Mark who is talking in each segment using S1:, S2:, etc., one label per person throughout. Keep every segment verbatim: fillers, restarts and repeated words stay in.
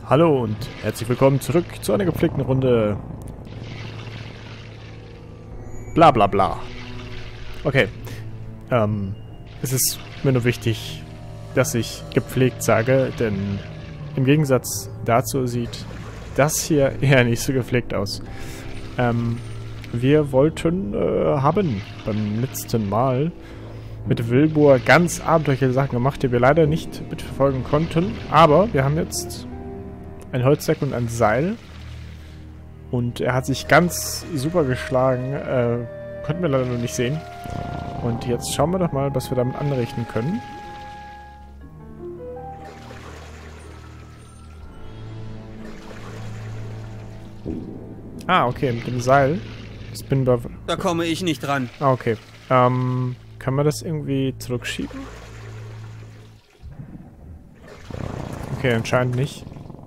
S1: Hallo und herzlich willkommen zurück zu einer gepflegten Runde. Bla bla bla. Okay. Ähm, es ist mir nur wichtig, dass ich gepflegt sage, denn im Gegensatz dazu sieht das hier eher nicht so gepflegt aus. Ähm, wir wollten äh, haben beim letzten Mal mit Wilbur ganz abenteuerliche Sachen gemacht, die wir leider nicht mitverfolgen konnten. Aber wir haben jetzt ein Holzsack und ein Seil. Und er hat sich ganz super geschlagen. Äh, konnten wir leider noch nicht sehen. Und jetzt schauen wir doch mal, was wir damit anrichten können. Ah, okay, mit dem Seil. Das bin da.
S2: Da komme ich nicht dran.
S1: Ah, okay. Ähm, kann man das irgendwie zurückschieben? Okay, anscheinend nicht.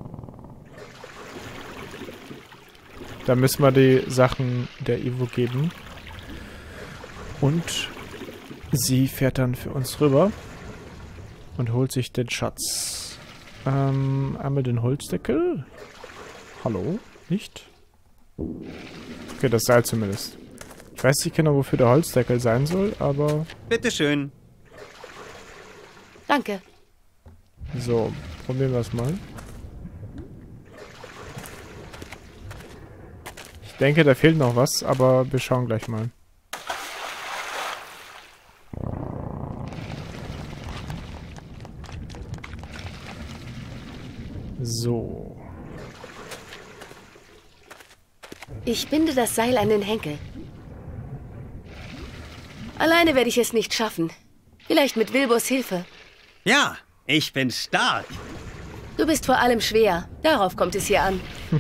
S1: Da müssen wir die Sachen der Ivo geben. Und sie fährt dann für uns rüber und holt sich den Schatz. Ähm, einmal den Holzdeckel. Hallo? Nicht? Okay, das Seil zumindest. Ich weiß nicht genau, wofür der Holzdeckel sein soll, aber...
S2: Bitteschön.
S3: Danke.
S1: So, probieren wir es mal. Ich denke, da fehlt noch was, aber wir schauen gleich mal. So.
S3: Ich binde das Seil an den Henkel. Alleine werde ich es nicht schaffen. Vielleicht mit Wilburs Hilfe.
S2: Ja, ich bin stark.
S3: Du bist vor allem schwer. Darauf kommt es hier an.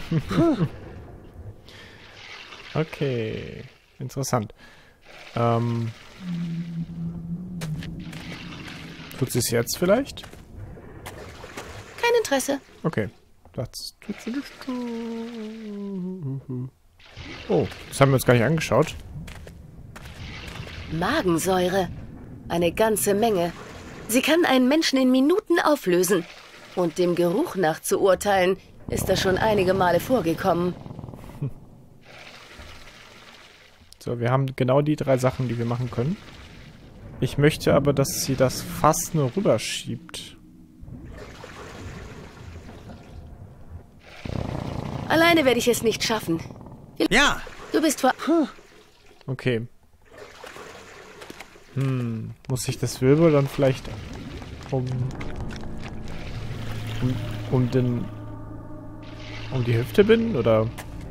S1: Okay. Interessant. Ähm. Tut sie es jetzt vielleicht?
S3: Kein Interesse.
S1: Okay. Das tut sie nicht. Oh, das haben wir uns gar nicht angeschaut.
S3: Magensäure. Eine ganze Menge. Sie kann einen Menschen in Minuten auflösen. Und dem Geruch nach zu urteilen, ist das schon einige Male vorgekommen.
S1: So, wir haben genau die drei Sachen, die wir machen können. Ich möchte aber, dass sie das fast nur rüberschiebt.
S3: Alleine werde ich es nicht schaffen.
S2: Ja.
S3: Du bist vor...
S1: Okay. Hm, muss ich das Wilbur dann vielleicht um, um um den um die Hüfte binden oder?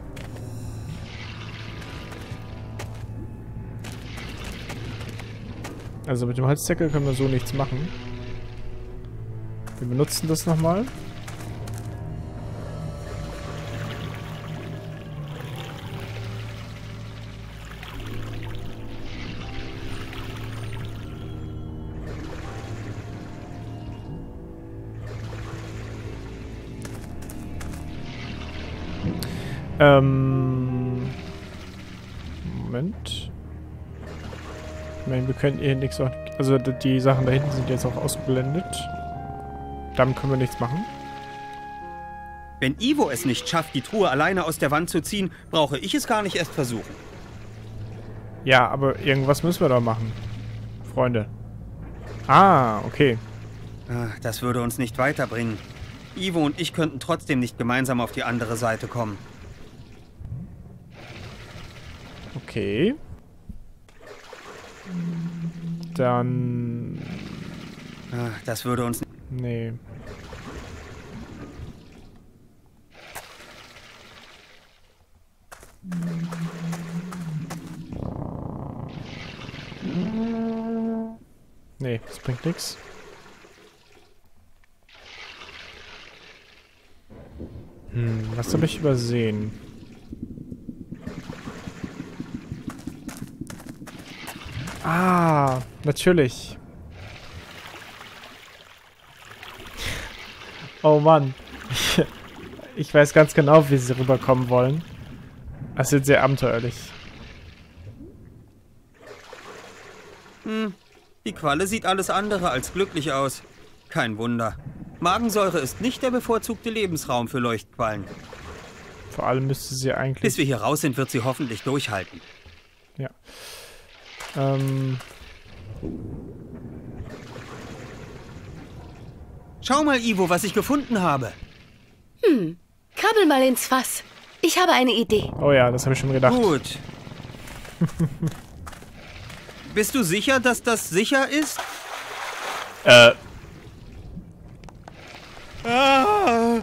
S1: Also mit dem Holzdeckel können wir so nichts machen. Wir benutzen das nochmal. Ähm. Moment. Ich meine, wir können hier nichts auch. Also die Sachen da hinten sind jetzt auch ausgeblendet. Damit können wir nichts machen.
S2: Wenn Ivo es nicht schafft, die Truhe alleine aus der Wand zu ziehen, brauche ich es gar nicht erst versuchen.
S1: Ja, aber irgendwas müssen wir doch machen. Freunde. Ah, okay.
S2: Das würde uns nicht weiterbringen. Ivo und ich könnten trotzdem nicht gemeinsam auf die andere Seite kommen.
S1: Okay. Dann...
S2: Das würde uns...
S1: Nee. Nee, das bringt nichts. Hm, was habe ich übersehen? Ah, natürlich. Oh Mann. Ich, ich weiß ganz genau, wie sie rüberkommen wollen. Das wird sehr abenteuerlich.
S2: Hm, die Qualle sieht alles andere als glücklich aus. Kein Wunder. Magensäure ist nicht der bevorzugte Lebensraum für Leuchtquallen.
S1: Vor allem müsste sie eigentlich...
S2: Bis wir hier raus sind, wird sie hoffentlich durchhalten.
S1: Ja. Ähm...
S2: Schau mal, Ivo, was ich gefunden habe.
S3: Hm, krabbel mal ins Fass. Ich habe eine Idee.
S1: Oh ja, das habe ich schon gedacht.
S2: Gut. Bist du sicher, dass das sicher ist?
S1: Äh...
S2: Ah.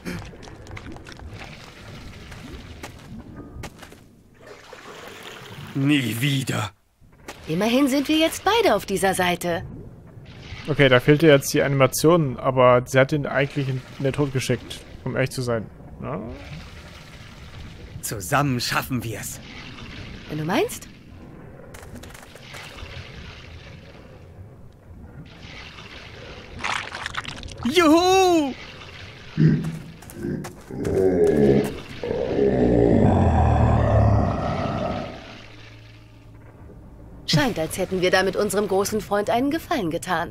S2: Nie wieder.
S3: Immerhin sind wir jetzt beide auf dieser Seite.
S1: Okay, da fehlte jetzt die Animation, aber sie hat ihn eigentlich in den Tod geschickt, um ehrlich zu sein. Ja?
S2: Zusammen schaffen wir es.
S3: Wenn du meinst?
S2: Juhu!
S3: Scheint, als hätten wir damit unserem großen Freund einen Gefallen getan.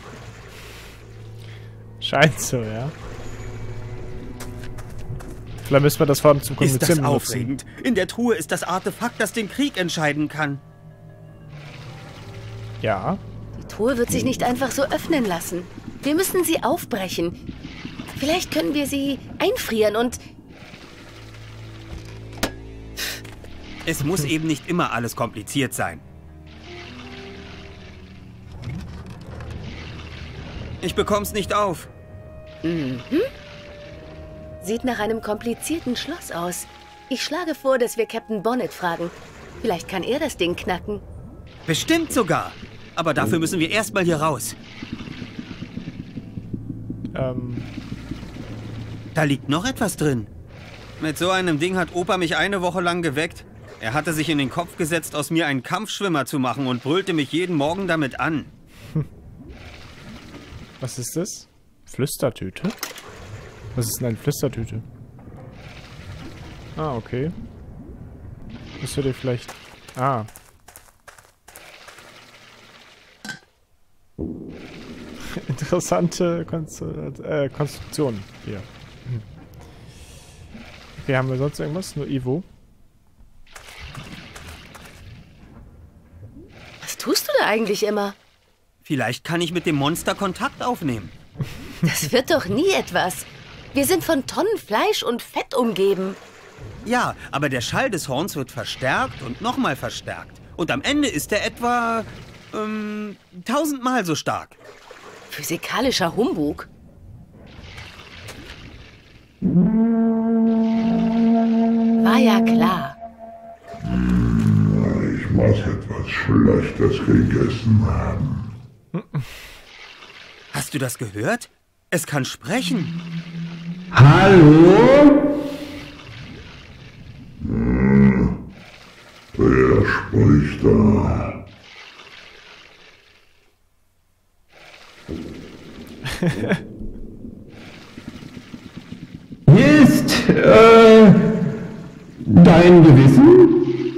S1: Scheint so, ja. Vielleicht müssen wir das vor allem zum
S2: Ist das
S1: Kommunizieren benutzen.
S2: aufregend? In der Truhe ist das Artefakt, das den Krieg entscheiden kann.
S1: Ja.
S3: Die Truhe wird sich nicht einfach so öffnen lassen. Wir müssen sie aufbrechen. Vielleicht können wir sie einfrieren und...
S2: Es muss eben nicht immer alles kompliziert sein. Ich bekomm's nicht auf.
S3: Mhm. Sieht nach einem komplizierten Schloss aus. Ich schlage vor, dass wir Captain Bonnet fragen. Vielleicht kann er das Ding knacken.
S2: Bestimmt sogar. Aber dafür müssen wir erstmal hier raus.
S1: Ähm...
S2: Da liegt noch etwas drin. Mit so einem Ding hat Opa mich eine Woche lang geweckt. Er hatte sich in den Kopf gesetzt, aus mir einen Kampfschwimmer zu machen und brüllte mich jeden Morgen damit an.
S1: Was ist das? Flüstertüte? Was ist denn eine Flüstertüte? Ah, okay. Das hätte vielleicht... Ah. Interessante Konstru äh, Konstruktion hier. Hm. Okay, haben wir sonst irgendwas? Nur Ivo.
S3: Was tust du da eigentlich immer?
S2: Vielleicht kann ich mit dem Monster Kontakt aufnehmen.
S3: Das wird doch nie etwas. Wir sind von Tonnen Fleisch und Fett umgeben.
S2: Ja, aber der Schall des Horns wird verstärkt und nochmal verstärkt. Und am Ende ist er etwa... Ähm, tausendmal so stark.
S3: Physikalischer Humbug. War ja klar.
S4: Ich muss etwas Schlechtes gegessen haben.
S2: Hast du das gehört? Es kann sprechen.
S4: Hallo? Hm. Wer spricht da?
S5: Hier ist, äh, dein Gewissen?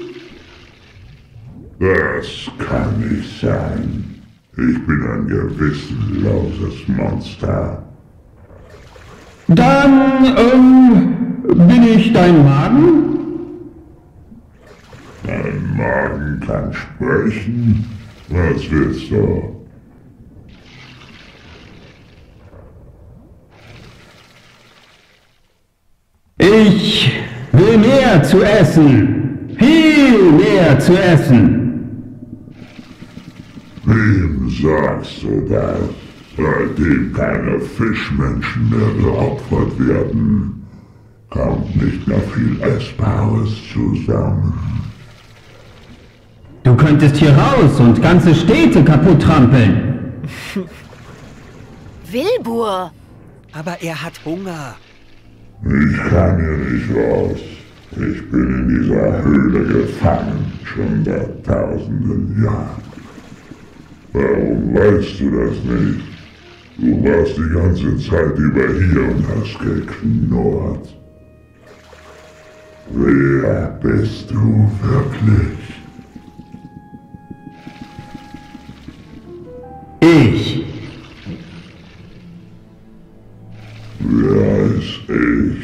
S4: Das kann nicht sein. Ich bin ein gewissenloses Monster.
S5: Dann, ähm, bin ich dein Magen?
S4: Mein Magen kann sprechen. Was willst du?
S5: Ich will mehr zu essen. Viel mehr zu essen.
S4: Wem sagst du das? Seitdem keine Fischmenschen mehr geopfert werden, kommt nicht mehr viel Essbares zusammen.
S5: Du könntest hier raus und ganze Städte kaputt trampeln.
S3: Wilbur!
S2: Aber er hat Hunger.
S4: Ich kann hier nicht raus. Ich bin in dieser Höhle gefangen, schon seit tausenden Jahren. Warum weißt du das nicht? Du warst die ganze Zeit über hier und hast geknurrt. Wer bist du wirklich?
S5: Ich.
S4: Weiß ich.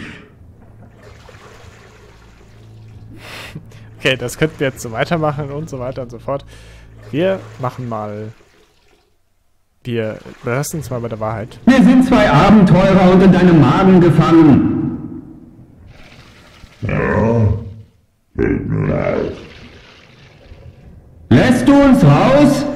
S1: Okay, das könnten wir jetzt so weitermachen und so weiter und so fort. Wir machen mal... Wir belassen uns mal bei der Wahrheit.
S5: Wir sind zwei Abenteurer und in deinem Magen gefangen.
S4: Ja, tut mir leid.
S5: Lässt du uns raus?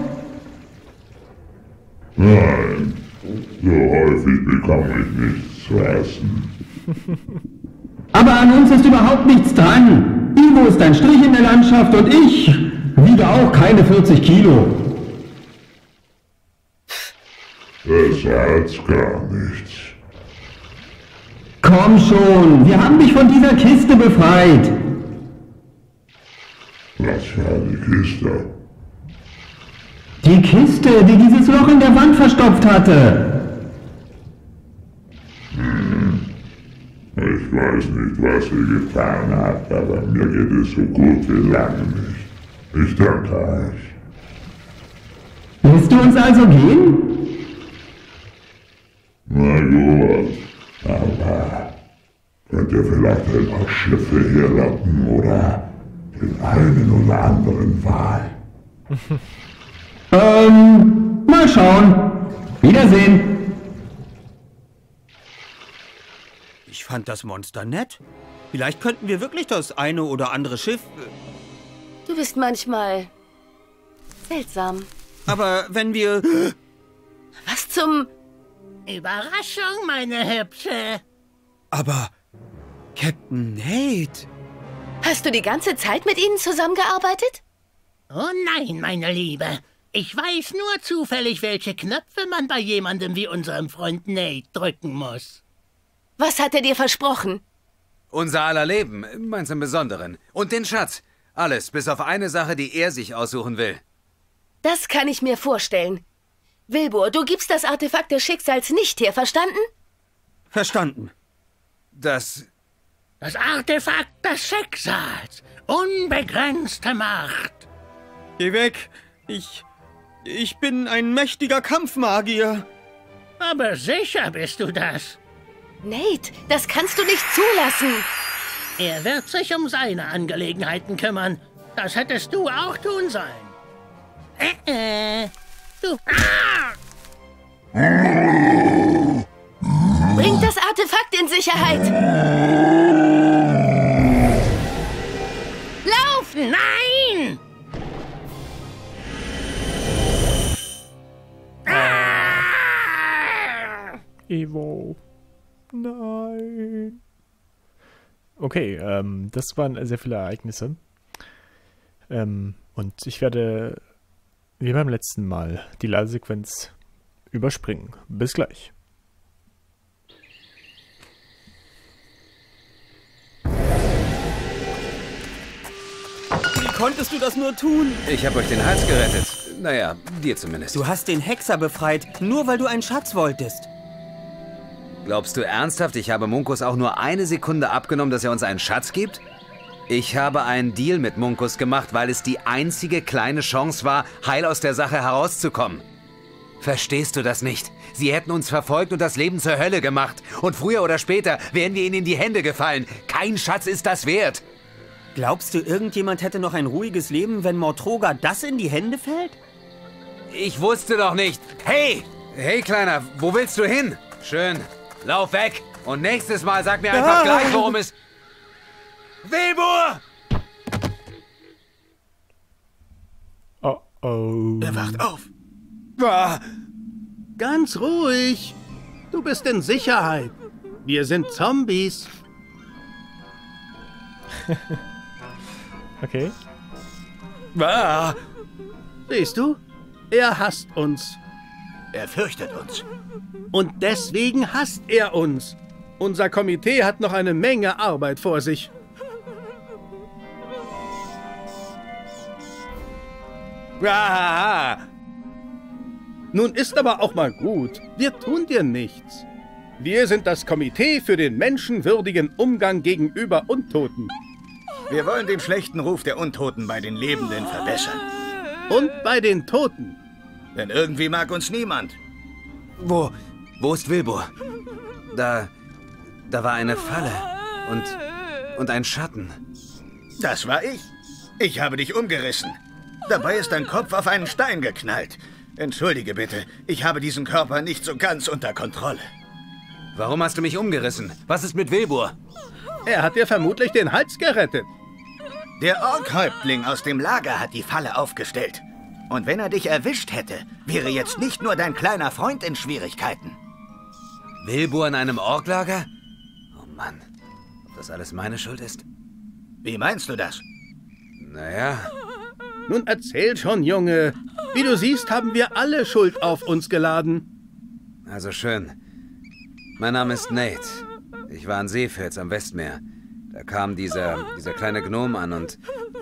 S4: Nein, so häufig bekomme ich nichts zu essen.
S5: Aber an uns ist überhaupt nichts dran. Ivo ist ein Strich in der Landschaft und ich wiege auch keine vierzig Kilo.
S4: Besser als gar nichts.
S5: Komm schon, wir haben dich von dieser Kiste befreit.
S4: Was für eine Kiste?
S5: Die Kiste, die dieses Loch in der Wand verstopft hatte.
S4: Hm. Ich weiß nicht, was ihr getan habt, aber mir geht es so gut wie lange nicht. Ich danke euch.
S5: Lässt du uns also gehen?
S4: Na gut, aber könnt ihr vielleicht ein paar Schiffe herlocken oder den einen oder anderen Wal?
S5: ähm, mal schauen. Wiedersehen.
S2: Ich fand das Monster nett. Vielleicht könnten wir wirklich das eine oder andere Schiff...
S3: Du bist manchmal seltsam.
S2: Aber wenn wir...
S3: Was zum...
S6: Überraschung, meine Hübsche.
S2: Aber... Captain Nate...
S3: Hast du die ganze Zeit mit ihnen zusammengearbeitet?
S6: Oh nein, meine Liebe. Ich weiß nur zufällig, welche Knöpfe man bei jemandem wie unserem Freund Nate drücken muss.
S3: Was hat er dir versprochen?
S7: Unser aller Leben, meins im Besonderen. Und den Schatz. Alles, bis auf eine Sache, die er sich aussuchen will.
S3: Das kann ich mir vorstellen. Wilbur, du gibst das Artefakt des Schicksals nicht her, verstanden?
S2: Verstanden.
S7: Das...
S6: Das Artefakt des Schicksals. Unbegrenzte Macht.
S2: Geh weg. Ich... Ich bin ein mächtiger Kampfmagier.
S6: Aber sicher bist du das.
S3: Nate, das kannst du nicht zulassen.
S6: Er wird sich um seine Angelegenheiten kümmern. Das hättest du auch tun sollen. Äh, äh. Du... Ah!
S3: Bringt das Artefakt in Sicherheit. Lauf!
S6: Nein!
S1: Evo. Nein. Okay, ähm, das waren sehr viele Ereignisse. Ähm, und ich werde, wie beim letzten Mal, die Ladesequenz überspringen. Bis gleich.
S2: Wie konntest du das nur tun?
S7: Ich habe euch den Hals gerettet. Naja, dir zumindest.
S2: Du hast den Hexer befreit, nur weil du einen Schatz wolltest.
S7: Glaubst du ernsthaft, ich habe Munkus auch nur eine Sekunde abgenommen, dass er uns einen Schatz gibt? Ich habe einen Deal mit Munkus gemacht, weil es die einzige kleine Chance war, heil aus der Sache herauszukommen. Verstehst du das nicht? Sie hätten uns verfolgt und das Leben zur Hölle gemacht. Und früher oder später wären wir ihnen in die Hände gefallen. Kein Schatz ist das wert.
S2: Glaubst du, irgendjemand hätte noch ein ruhiges Leben, wenn Mortroga das in die Hände fällt?
S7: Ich wusste doch nicht. Hey! Hey, Kleiner, wo willst du hin? Schön. Lauf weg. Und nächstes Mal sag mir einfach
S2: Ah.
S7: gleich, worum es... Wilbur!
S1: Oh oh.
S6: Er wacht auf.
S7: Ah.
S8: Ganz ruhig. Du bist in Sicherheit. Wir sind Zombies.
S1: Okay.
S7: Ah.
S8: Siehst du? Er hasst uns.
S6: Er fürchtet uns.
S8: Und deswegen hasst er uns. Unser Komitee hat noch eine Menge Arbeit vor sich.
S7: Ah.
S8: Nun ist aber auch mal gut. Wir tun dir nichts. Wir sind das Komitee für den menschenwürdigen Umgang gegenüber Untoten.
S9: Wir wollen den schlechten Ruf der Untoten bei den Lebenden verbessern.
S8: Und bei den Toten.
S9: Denn irgendwie mag uns niemand.
S7: Wo? Wo ist Wilbur? da... da war eine Falle. Und... und ein Schatten.
S9: Das war ich. Ich habe dich umgerissen. Dabei ist dein Kopf auf einen Stein geknallt. Entschuldige bitte, ich habe diesen Körper nicht so ganz unter Kontrolle.
S7: Warum hast du mich umgerissen? Was ist mit Wilbur?
S8: Er hat dir vermutlich den Hals gerettet.
S9: Der Ork-Häuptling aus dem Lager hat die Falle aufgestellt. Und wenn er dich erwischt hätte, wäre jetzt nicht nur dein kleiner Freund in Schwierigkeiten.
S7: Wilbur in einem Orklager? Oh Mann, ob das alles meine Schuld ist?
S9: Wie meinst du das?
S7: Naja...
S8: Nun erzähl schon, Junge. Wie du siehst, haben wir alle Schuld auf uns geladen.
S7: Also schön. Mein Name ist Nate. Ich war an Seefels am Westmeer. Da kam dieser, dieser kleine Gnom an und...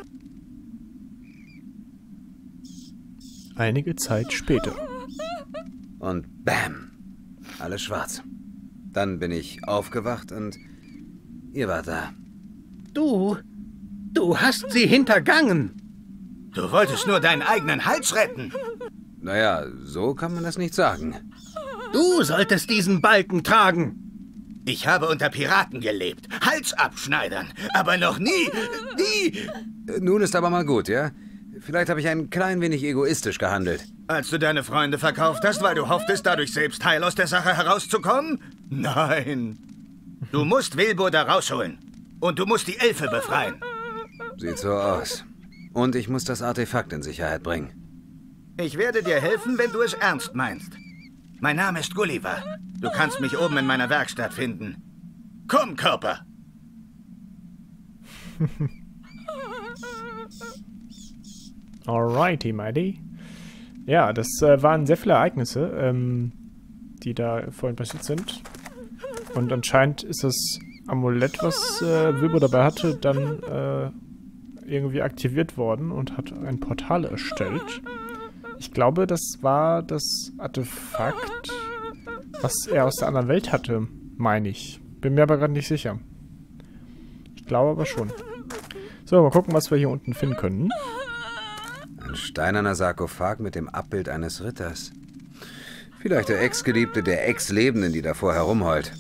S1: Einige Zeit später.
S7: Und bam! Alles schwarz. Dann bin ich aufgewacht und ihr wart da.
S8: Du... du hast sie hintergangen.
S9: Du wolltest nur deinen eigenen Hals retten.
S7: Naja, so kann man das nicht sagen.
S8: Du solltest diesen Balken tragen.
S9: Ich habe unter Piraten gelebt, Halsabschneidern, aber noch nie, nie...
S7: Nun ist aber mal gut, ja? Vielleicht habe ich ein klein wenig egoistisch gehandelt.
S9: Als du deine Freunde verkauft hast, weil du hofftest, dadurch selbst heil aus der Sache herauszukommen? Nein. Du musst Wilbur da rausholen. Und du musst die Elfe befreien.
S7: Sieht so aus. Und ich muss das Artefakt in Sicherheit bringen.
S9: Ich werde dir helfen, wenn du es ernst meinst. Mein Name ist Gulliver. Du kannst mich oben in meiner Werkstatt finden. Komm, Körper!
S1: Alrighty, mighty. Ja, das äh, waren sehr viele Ereignisse, ähm, die da vorhin passiert sind. Und anscheinend ist das Amulett, was äh, Wilbur dabei hatte, dann äh, irgendwie aktiviert worden und hat ein Portal erstellt. Ich glaube, das war das Artefakt, was er aus der anderen Welt hatte, meine ich. Bin mir aber gerade nicht sicher. Ich glaube aber schon. So, mal gucken, was wir hier unten finden können.
S7: Ein steinerner Sarkophag mit dem Abbild eines Ritters. Vielleicht der Ex-Geliebte der Ex-Lebenden, die davor herumheult.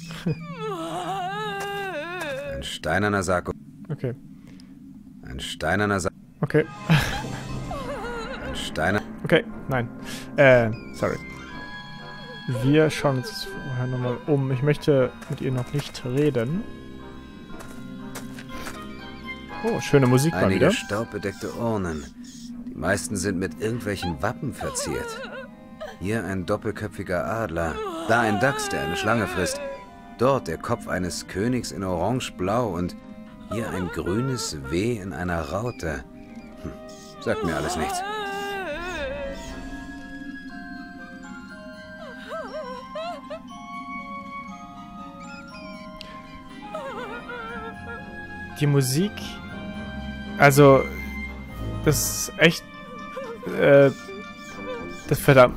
S7: Ein steinerner Sarkophag.
S1: Okay.
S7: Ein steinerner Sarkophag.
S1: Okay.
S7: Ein Steiner...
S1: Okay, nein. Äh, sorry. Wir schauen uns vorher nochmal um. Ich möchte mit ihr noch nicht reden. Oh, schöne Musik mal
S7: Einige
S1: wieder.
S7: staubbedeckte Urnen. Die meisten sind mit irgendwelchen Wappen verziert. Hier ein doppelköpfiger Adler. Da ein Dachs, der eine Schlange frisst. Dort der Kopf eines Königs in orange-blau und hier ein grünes W in einer Raute. Hm, sagt mir alles nichts.
S1: Die Musik, also, das ist echt, äh, das verdammt,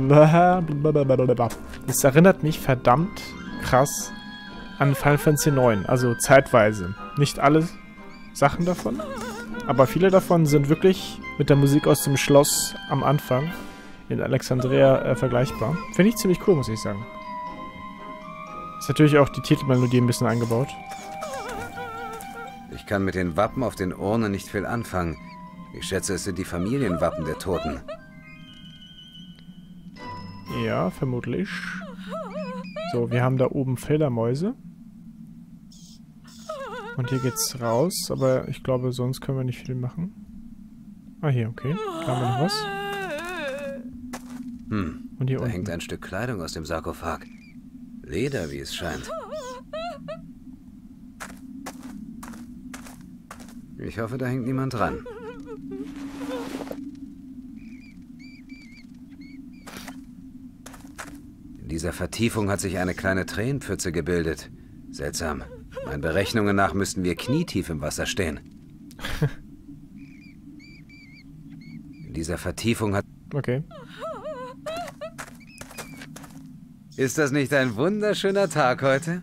S1: das erinnert mich verdammt krass an Final Fantasy neun, also zeitweise. Nicht alle Sachen davon, aber viele davon sind wirklich mit der Musik aus dem Schloss am Anfang in Alexandria äh, vergleichbar. Finde ich ziemlich cool, muss ich sagen. Ist natürlich auch die Titelmelodie ein bisschen eingebaut.
S7: Ich kann mit den Wappen auf den Urnen nicht viel anfangen. Ich schätze, es sind die Familienwappen der Toten.
S1: Ja, vermutlich. So, wir haben da oben Fledermäuse. Und hier geht's raus, aber ich glaube, sonst können wir nicht viel machen. Ah, hier, okay. Da haben wir noch was.
S7: Hm,
S1: Und hier
S7: da
S1: unten.
S7: hängt ein Stück Kleidung aus dem Sarkophag. Leder, wie es scheint. Ich hoffe, da hängt niemand dran. In dieser Vertiefung hat sich eine kleine Tränenpfütze gebildet. Seltsam. Meinen Berechnungen nach müssten wir knietief im Wasser stehen. In dieser Vertiefung hat...
S1: Okay.
S7: Ist das nicht ein wunderschöner Tag heute?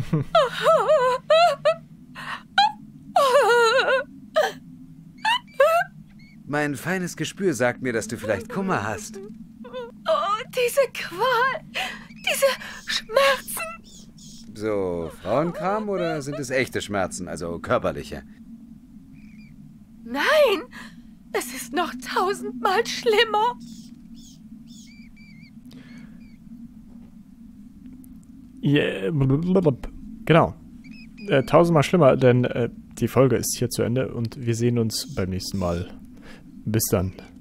S7: Mein feines Gespür sagt mir, dass du vielleicht Kummer hast.
S3: Oh, diese Qual, diese Schmerzen.
S7: So, Frauenkram oder sind es echte Schmerzen, also körperliche?
S10: Nein, es ist noch tausendmal schlimmer.
S1: Yeah, genau. Äh, tausendmal schlimmer, denn äh, die Folge ist hier zu Ende und wir sehen uns beim nächsten Mal. Bis dann.